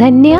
ധന്യ.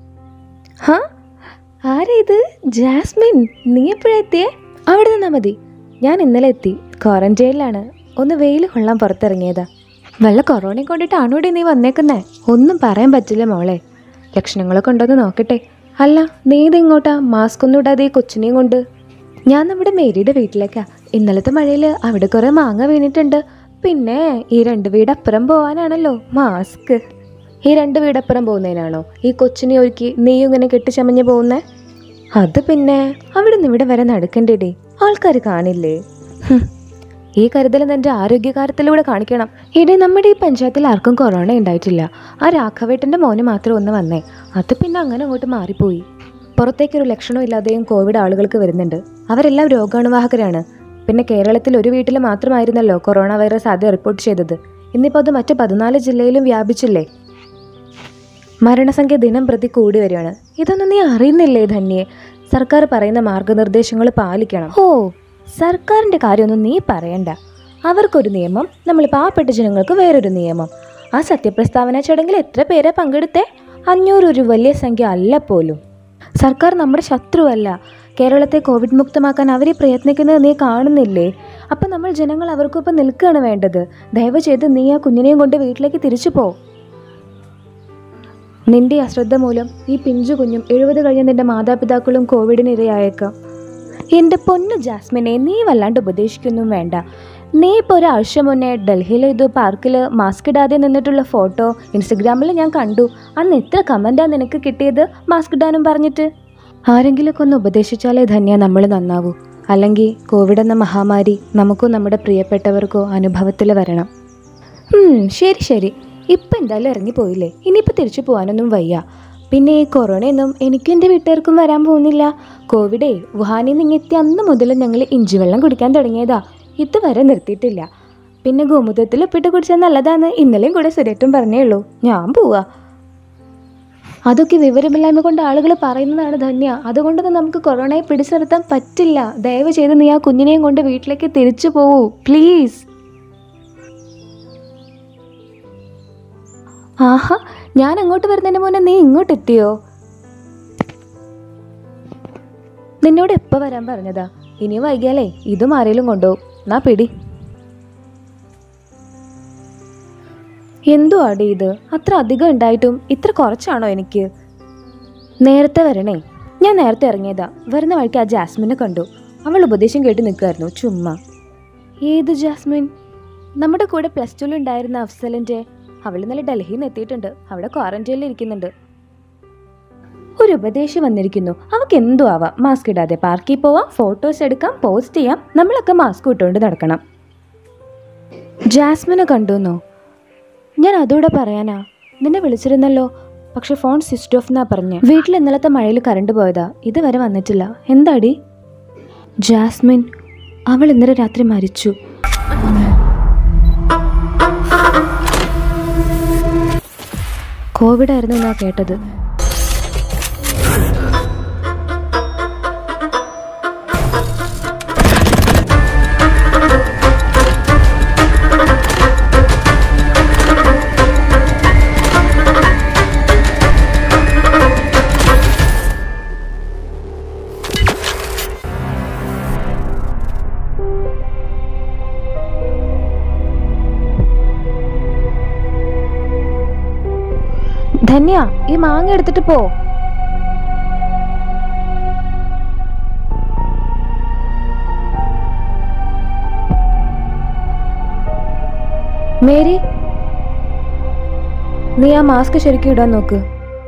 ആരാ ഇത്? ജാസ്മിൻ, നീ എപ്പോഴെത്തിയേ? അവിടെ നിന്നാ മതി, ഞാൻ ഇന്നലെ എത്തി. ക്വാറന്റൈനിലാണ്, ഒന്ന് വെയിൽ കൊള്ളാൻ പുറത്തിറങ്ങിയതാ. വല്ല കൊറോണയും കൊണ്ടിട്ടാണോടെ നീ വന്നേക്കുന്നേ? ഒന്നും പറയാൻ പറ്റില്ല മോളെ. ലക്ഷണങ്ങളൊക്കെ ഉണ്ടോന്ന് നോക്കട്ടെ. അല്ല, നീ ഇതിങ്ങോട്ടാ മാസ്ക് ഒന്നും ഇടാതെ ഈ കൊച്ചിനെയും കൊണ്ട്? ഞാൻ നമ്മുടെ മേരിയുടെ വീട്ടിലേക്കാ. ഇന്നലത്തെ മഴയിൽ അവിടെ കുറെ മാങ്ങ വീണിട്ടുണ്ട്. പിന്നെ ഈ 2 വീടപ്പുറം പോവാനാണല്ലോ മാസ്ക്. ഈ 2 വീടപ്പുറം പോകുന്നതിനാണോ ഈ കൊച്ചിനെ ഒരുക്കി നീയും ഇങ്ങനെ കെട്ടിച്ചമഞ്ഞ് പോകുന്നേ? അത് പിന്നെ അവിടെ നിന്ന് ഇവിടെ വരെ നടക്കണ്ടേടേ, ആൾക്കാർ കാണില്ലേ? ഈ കരുതൽ നിന്റെ ആരോഗ്യകാര്യത്തിലൂടെ കാണിക്കണം. ഇടേ, നമ്മുടെ ഈ പഞ്ചായത്തിൽ ആർക്കും കൊറോണ ഉണ്ടായിട്ടില്ല. ആ രാഘവേട്ടൻ്റെ മോന് മാത്രം ഒന്ന് വന്നേ, അത് പിന്നെ അങ്ങനെ അങ്ങോട്ട് മാറിപ്പോയി. പുറത്തേക്കൊരു ലക്ഷണവും ഇല്ലാതെയും കോവിഡ് ആളുകൾക്ക് വരുന്നുണ്ട്. അവരെല്ലാം രോഗാണുവാഹകരാണ്. പിന്നെ കേരളത്തിൽ ഒരു വീട്ടിൽ മാത്രമായിരുന്നല്ലോ കൊറോണ വൈറസ് ആദ്യം റിപ്പോർട്ട് ചെയ്തത്. ഇന്നിപ്പോൾ അത് മറ്റ് 14 ജില്ലയിലും വ്യാപിച്ചില്ലേ? മരണസംഖ്യ ദിനം പ്രതി കൂടി വരികയാണ്. ഇതൊന്നും നീ അറിയുന്നില്ലേ ധന്യെ? സർക്കാർ പറയുന്ന മാർഗനിർദ്ദേശങ്ങൾ പാലിക്കണം. ഓ, സർക്കാരിൻ്റെ കാര്യമൊന്നും നീ പറയണ്ട. അവർക്കൊരു നിയമം, നമ്മൾ പാവപ്പെട്ട ജനങ്ങൾക്ക് വേറൊരു നിയമം. ആ സത്യപ്രസ്താവന ചടങ്ങിൽ എത്ര പേരെ പങ്കെടുത്തേ? 500 ഒരു വലിയ സംഖ്യ അല്ല പോലും. സർക്കാർ നമ്മുടെ ശത്രുവല്ല. കേരളത്തെ കോവിഡ് മുക്തമാക്കാൻ അവർ പ്രയത്നിക്കുന്നത് നീ കാണുന്നില്ലേ? അപ്പം നമ്മൾ ജനങ്ങൾ അവർക്കൊപ്പം നിൽക്കുകയാണ് വേണ്ടത്. ദയവ് ചെയ്ത് നീ ആ കുഞ്ഞിനെയും കൊണ്ട് വീട്ടിലേക്ക് തിരിച്ചു പോ. നിന്റെ അശ്രദ്ധ മൂലം ഈ പിഞ്ചു കുഞ്ഞും 70 കഴിഞ്ഞ നിന്റെ മാതാപിതാക്കളും കോവിഡിന് ഇരയായേക്കാം. എൻ്റെ പൊന്നു ജാസ്മിനെ, നീ വല്ലാണ്ട് ഉപദേശിക്കൊന്നും വേണ്ട. നീ ഇപ്പോൾ ഒരാഴ്ച മുന്നേ ഡൽഹിയിൽ ഇത് പാർക്കിൽ മാസ്ക് ഇടാതെ നിന്നിട്ടുള്ള ഫോട്ടോ ഇൻസ്റ്റഗ്രാമിൽ ഞാൻ കണ്ടു. അന്ന് എത്ര കമൻറ്റാണ് നിനക്ക് കിട്ടിയത് മാസ്ക് ഇടാനും പറഞ്ഞിട്ട്? ആരെങ്കിലുമൊക്കെ ഒന്ന് ഉപദേശിച്ചാലേ ധന്യ നമ്മൾ നന്നാവൂ. അല്ലെങ്കിൽ കോവിഡ് എന്ന മഹാമാരി നമുക്കോ നമ്മുടെ പ്രിയപ്പെട്ടവർക്കോ അനുഭവത്തിൽ വരണം. ശരി ശരി, ഇപ്പം എന്തായാലും ഇറങ്ങിപ്പോയില്ലേ, ഇനിയിപ്പോൾ തിരിച്ചു പോകാനൊന്നും വയ്യ. പിന്നെ ഈ കൊറോണയൊന്നും എനിക്കും എൻ്റെ വീട്ടുകാർക്കും വരാൻ പോകുന്നില്ല. കോവിഡേ വുഹാനിൽ നിന്ന് എത്തി അന്ന് മുതൽ ഞങ്ങൾ ഇഞ്ചി വെള്ളം കുടിക്കാൻ തുടങ്ങിയതാ, ഇതുവരെ നിർത്തിയിട്ടില്ല. പിന്നെ ഗോമൂത്രത്തിൽ ഉപ്പിട്ട് കുടിച്ചാൽ നല്ലതാന്ന് ഇന്നലെയും കൂടെ സുരേറ്റും പറഞ്ഞേ ഉള്ളൂ. ഞാൻ പോവാ. അതൊക്കെ വിവരമില്ലായ്മ കൊണ്ട് ആളുകൾ പറയുന്നതാണ് ധന്യ. അതുകൊണ്ടൊന്നും നമുക്ക് കൊറോണയെ പിടിച്ചു നിർത്താൻ പറ്റില്ല. ദയവ് ചെയ്ത് നീ ആ കുഞ്ഞിനെയും കൊണ്ട് വീട്ടിലേക്ക് തിരിച്ചു പോവൂ പ്ലീസ്. ആഹാ, ഞാൻ അങ്ങോട്ട് വരുന്നതിന് മുന്നേ നീ ഇങ്ങോട്ട് എത്തിയോ? നിന്നോട് എപ്പോൾ വരാൻ പറഞ്ഞതാ? ഇനി വൈകിയാലേ ഇതും ആരേലും കൊണ്ടുപോകും. എന്നാ പിടി. എന്തോ ആടി ഇത്? അത്ര അധികം ഉണ്ടായിട്ടും ഇത്ര കുറച്ചാണോ എനിക്ക്? നേരത്തെ വരണേ. ഞാൻ നേരത്തെ ഇറങ്ങിയതാ. വരുന്ന വഴിക്ക് ആ ജാസ്മിനെ കണ്ടു. അവൾ ഉപദേശം കേട്ട് നിൽക്കുമായിരുന്നു ചുമ്മാ. ഏത് ജാസ്മിൻ? നമ്മുടെ കൂടെ +2 ഉണ്ടായിരുന്ന അഫ്സലിൻ്റെ. അവൾ ഇന്നലെ ഡൽഹിയിൽ നിന്ന് എത്തിയിട്ടുണ്ട്. അവിടെ ക്വാറന്റൈനിൽ ഇരിക്കുന്നുണ്ട്. ഒരു ഉപദേശം വന്നിരിക്കുന്നു. അവൾക്ക് എന്തോ ആവാം. മാസ്ക് ഇടാതെ പാർക്കിൽ പോവാം, ഫോട്ടോസ് എടുക്കാം, പോസ്റ്റ് ചെയ്യാം. നമ്മളൊക്കെ മാസ്ക് ഇട്ടുകൊണ്ട് നടക്കണം. ജാസ്മിനെ കണ്ടുവന്നോ? ഞാൻ അതോടെ പറയാനാ. നിന്നെ വിളിച്ചിരുന്നല്ലോ, പക്ഷെ ഫോൺ സ്വിച്ച് ഓഫ് എന്നാ പറഞ്ഞ്. വീട്ടിൽ ഇന്നലത്തെ മഴയിൽ കറണ്ട് പോയതാ, ഇതുവരെ വന്നിട്ടില്ല. എന്താടി? ജാസ്മിൻ, അവൾ ഇന്നലെ രാത്രി മരിച്ചു. കോവിഡ് ആയിരുന്നു എന്നാ കേട്ടത്. ധന്യ, ഈ മാങ്ങ എടുത്തിട്ട് പോ. മേരി, നീ ആ മാസ്ക് ശരിക്കും ഇടാൻ നോക്ക്.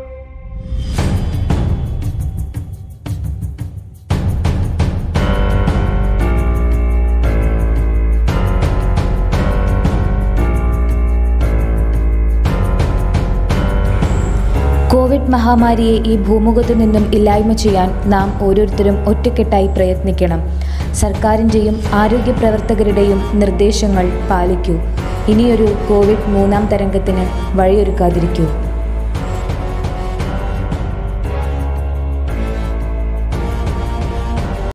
കോവിഡ് മഹാമാരിയെ ഈ ഭൂമുഖത്തു നിന്നും ഇല്ലായ്മ ചെയ്യാൻ നാം ഓരോരുത്തരും ഒറ്റക്കെട്ടായി പ്രയത്നിക്കണം. സർക്കാരിൻ്റെയും ആരോഗ്യ പ്രവർത്തകരുടെയും നിർദ്ദേശങ്ങൾ പാലിക്കൂ. ഇനിയൊരു കോവിഡ് 3ാം തരംഗത്തിന് വഴിയൊരുക്കാതിരിക്കൂ.